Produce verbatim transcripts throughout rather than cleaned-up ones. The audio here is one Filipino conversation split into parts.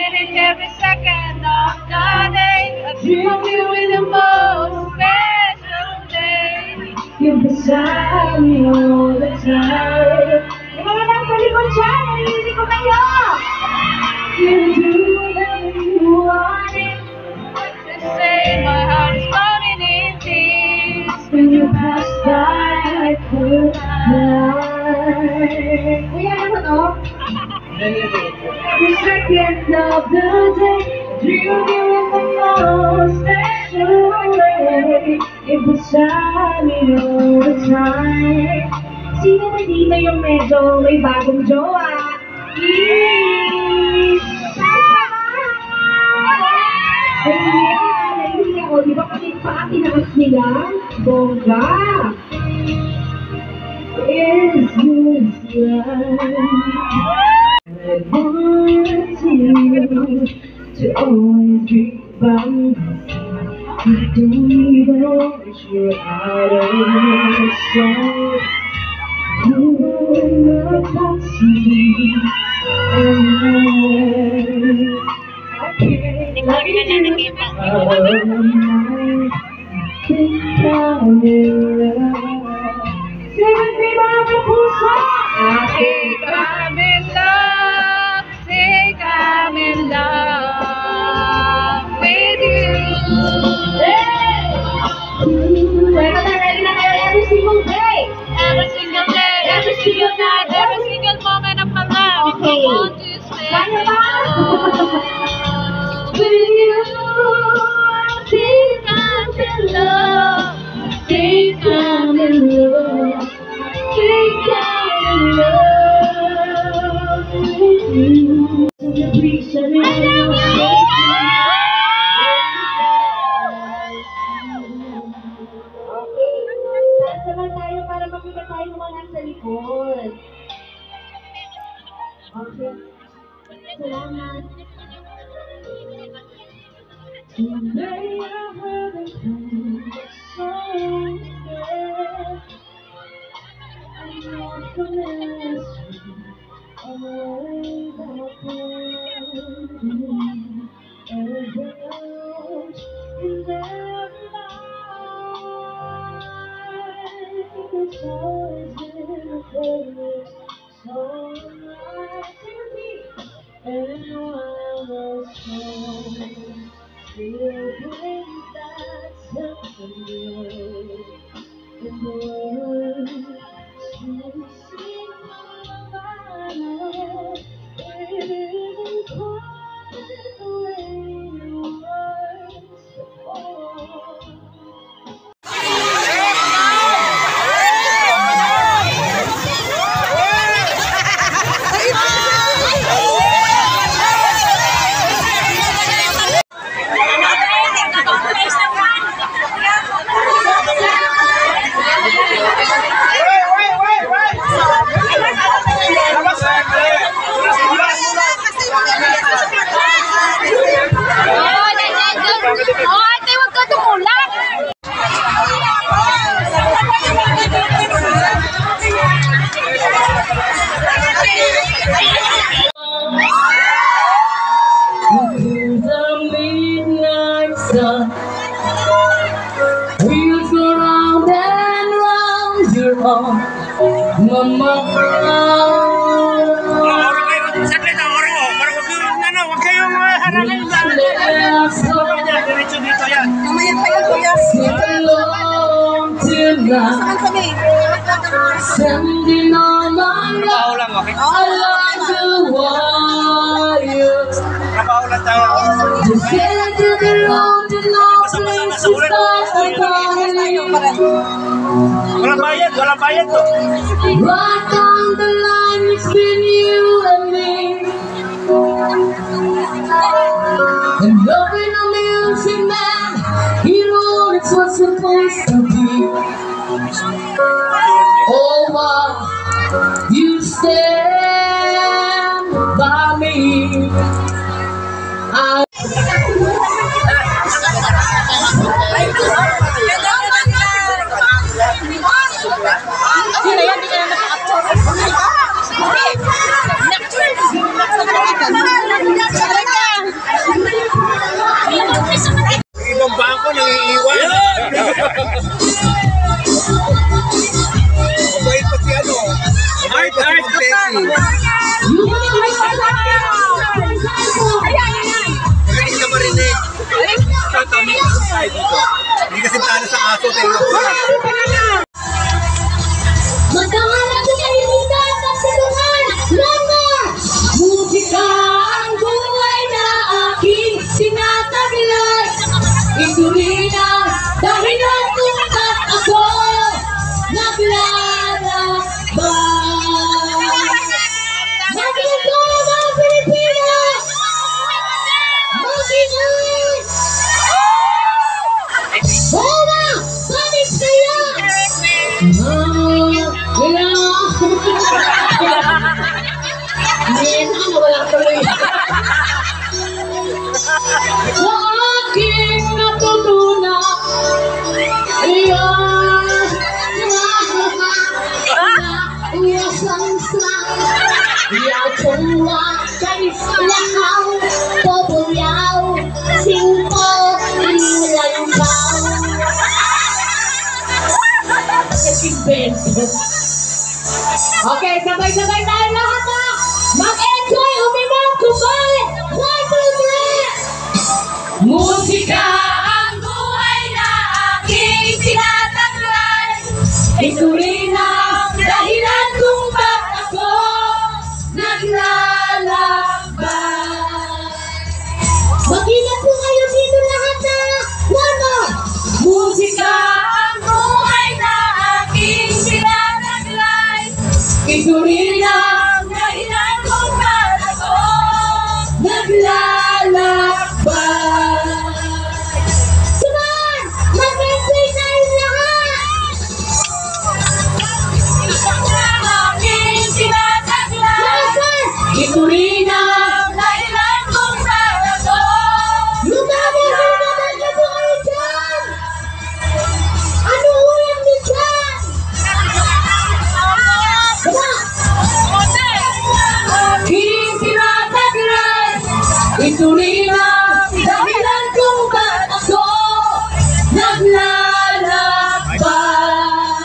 minute, every second of the day. I feel you in the most special day. You're beside me all the time. Yung mga nasa likod dyan, nalilisi ko kayo. You do whatever you want it. They say my heart is pounding in tears. When you pass by, I could cry. Kuya, ano to? Every second of the day, dream you in the most special way. It was shining all the time. Sino ba dito yung medyo may bagong jowa? Please! Nahihiya, nahihiya ko. Di ba kami pa tinakas nila? Bongga! Is this love? I want you to always be by my side. I don't even want you out of my sight. You are not possible. I can't let you out of my think I'm in love. Say with me, Mama Pusa. I think I'm in love. Think I'm in love with you. Hey! Pero talaga na every single day. Every single day. Every single night. Every single moment of my life. Okay. I want to stay in love with you. Think I'm in love. Think I'm in love. Think I'm in love with you. I love you. Saan naman tayo para makita tayo mga nasa likod? Okay. Salamat. Today I haven't come so bad. I know from last week, I'm way back when. Every out in their life, it's always been a place so nice to me. And I was home, still bring that sense of joy in the world. To see my life, it isn't quite the way it was before. Wheels go round and round your arm, Mama. Saglit na, marungo. Marungo ano, huwag kayong harangin ba? Diretso dito yan. Mamaya pa yan, kuya. Saan kami? Sending all my Trabaho lang, okay? I like the wires. Trabaho lang tayo. To get to the road and all places start calling. Walang bayad, walang bayad to. Right down the line between you and me. And loving a music man, he knew it was supposed to be. Oh, wow, you stand by me. I Magdangalan sa kaibigan at tulungan. Lama! Musika ang buhay na aking sinataglay. Ito rin ang dahilan kung ba't ako naglalakbay. Magiging ng Pilipinas! Magiging! Bola! Panis kaya! Ngayon, ano, wala tuloy. Sa aking natutunan, iyan, uwasan sa yawa kay lahang popoyaw, singko, ilalangkaw. Okay, sabay-sabay tayo lahat na mag-enjoy, umimang, kumbay, one, two, three! Musika ang buhay na aking sinataglay. Ito rin ang dahilan kung ba't ako naglalakbay. Mag-ingat po kayo dito lahat na one more! Musika ang buhay na aking sinataglay. Ito rin ang dahilan kung ba't ako naglalakbay. Come on! Mag-enjoy tayo lahat! Aking sinataglay. Ito rin ang dahilan kung ba't ako. Lumabas! Lumabas na po kayo dyan! Ano ulam niyo dyan? Aking sinataglay. Ito rin ang dahilan kung ba't ako naglalakbay.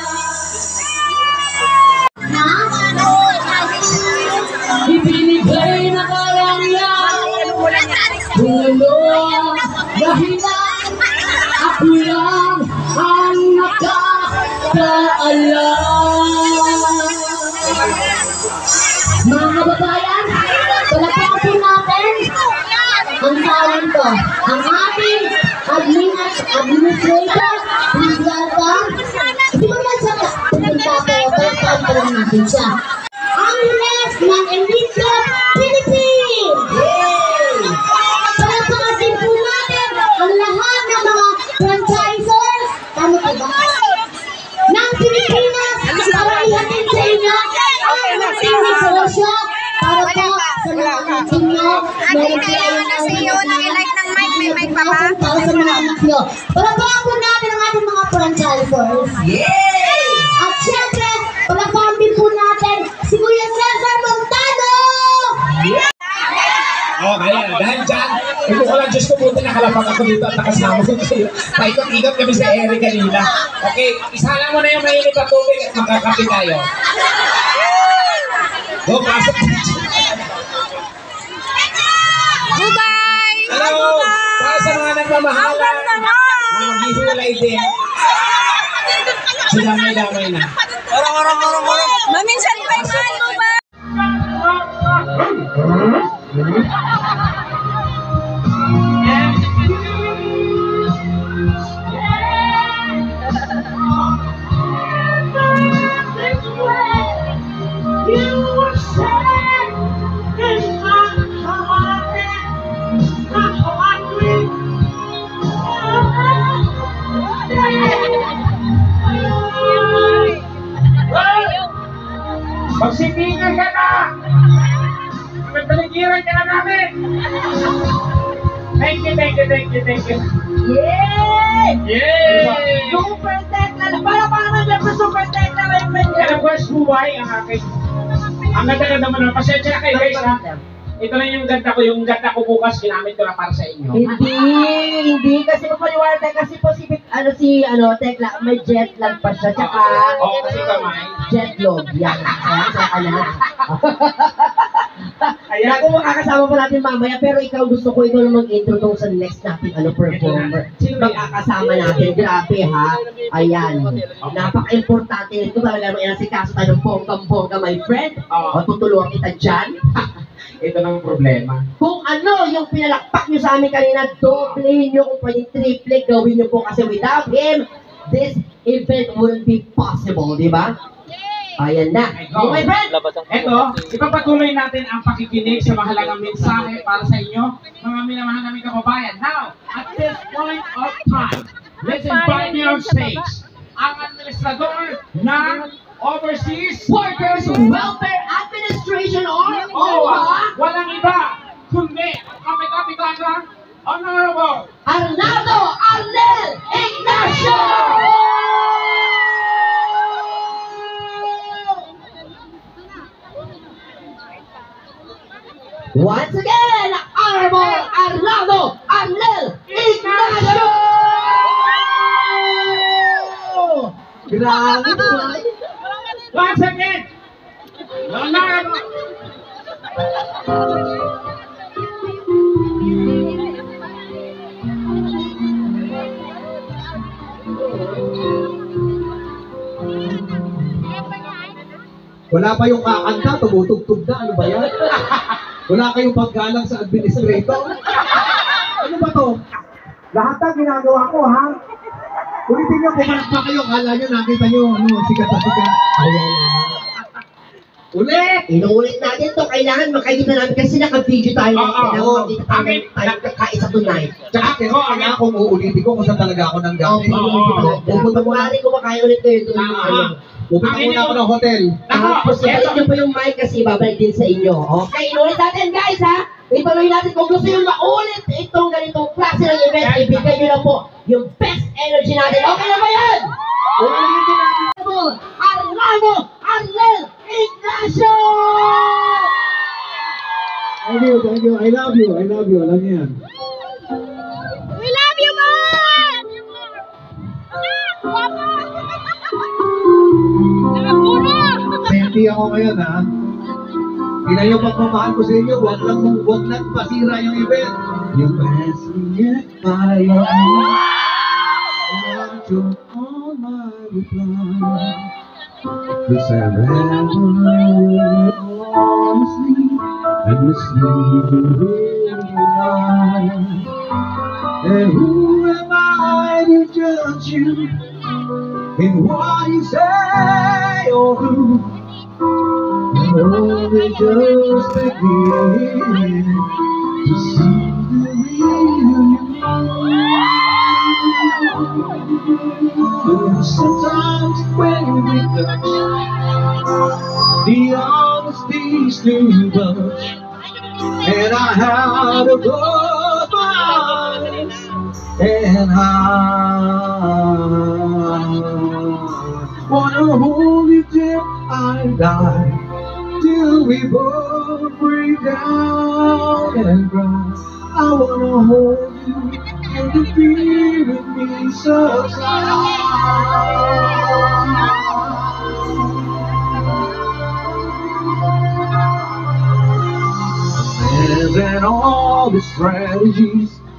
Ibinigay na karangyaan, walang dahilan, ako lang ang nakakaalam. Mga kababayan, palapapin natin ang talento. Ang ating admin at administrator, please welcome. Hindi mo naman siya pupunta pero palapapin pa lang natin siya. Ang rest ng Elite Club Philippines! Palapapin po natin ang lahat ng mga franchisors. Tama ka ba? Ng Pilipinas para ihatid sa inyo ang ating negosyo para po sa mga anak ninyo. Meron kayo sa iyo, nag-like ng mic, may mic pa ba? para sa mga anak nyo. Palapapin po natin ang ating mga franchisors. At syempre, palapapin po natin si Kuya Cesar Montano! Oh, kaya, dahil dyan, ito ko lang, Diyos ko buti nakalapag ako dito at nakasama ko kayo. Paikot-ikot kami sa ere kanina. Okay, isala mo na yung mahilig na tubig at makakapi tayo. Go, pasok. Bye-bye! Hello! Para sa mga nagmamahalan, na maghihiwalay din. Sila may damay na. Maminsan pa yung mahal mo ba? Magsipingan ka na! Magtaligiran ka na namin! Thank you, thank you, thank you, thank you. Yay! Yay! Super Tekla! Para para nandiyan sa Super Tekla Raymond And of course, buhay ang aking. Ang ganda-ganda mo na. Pasensya na kayo guys ha. Ito lang yung ganda ko. Yung ganda ko bukas, ginamit ko na para sa inyo. Hindi, hindi kasi mapaliwanag tayo kasi po si ano si ano Tekla may jet lag pa siya tsaka Oo, kasi kamay. jet lag yan. Ayan sa kanya. Ayan. Ako makakasama pa natin mamaya, pero ikaw gusto ko ikaw na mag-intro tong sa next nating ano, performer. Makakasama natin. Grabe ha. Ayan. Napaka-importante nito talaga naman yan si Kaso tayo ng bonggang-bongga, my friend. O, tutulungan kita dyan. Ito nang problema. Kung ano yung pinalakpak nyo sa amin kanina, doblehin nyo kung pwede triple, gawin nyo po kasi without him, this event wouldn't be possible, di ba? Ayan na. Go. Okay, my friend? Ito, ipapatuloy natin ang pakikinig sa mahalagang mensahe para sa inyo, mga minamahal naming kababayan. Now, at this point of time, let's invite you on stage ang administrador ng Overseas Workers Welfare Administration or O O W A, walang iba, kundi ang may kapitana, Honorable Arnaldo Arnel Ignacio! Once again, Honorable Arnaldo Arnel Ignacio! Grabe naman. once again, Honorable Wala pa yung kakanta, tumutugtog na. Ano ba yan? Wala kayong paggalang sa administrator. Ano ba to? Lahat ang ginagawa ko, ha? Ulitin nyo, kumanak pa kayo. Kala nyo, nakita nyo, ano, sikat na sikat. Ayan na. Ulit! Inuulit natin to, kailangan makikita namin kasi naka-video tayo. Oo, Kailangan oo. makita tayo tayo kakaisa tonight. Tsaka, kaya kaya akong uulitin ko kung saan talaga ako nang Oo, galing. Oo. Pupunta muna, Kumari ko makaya ulit kayo doon. Ah, pupunta muna ako ng hotel. Tapos Nako, ibalik eto. nyo po yung mic kasi babalik din sa inyo. Okay, inulit natin guys ha. Ituloy natin kung gusto nyo maulit itong ganitong klase ng event, ibigay nyo lang po yung best energy natin. Okay na ba yan? Uulitin natin. Arnaldo Arnel Ignacio! Thank you, thank you. I love you, I love you. Alam niyo yan. We love you more! Guwapo! Nakapuro! Senti ako ngayon, ha? Ina yung pagmamahal ko sa inyo, wag lang wag lang pasira yung event. You pass me by your I want you on my reply. Cause I rather honestly and misleading and who am I to judge you in what you say or do? Only just begin to see the real you. Sometimes when we touch, the honesty's too much, and I had to close my eyes, and I wanna hold you till I die. Till we both break down and cry. I wanna hold you and to be with me so And then all the strategies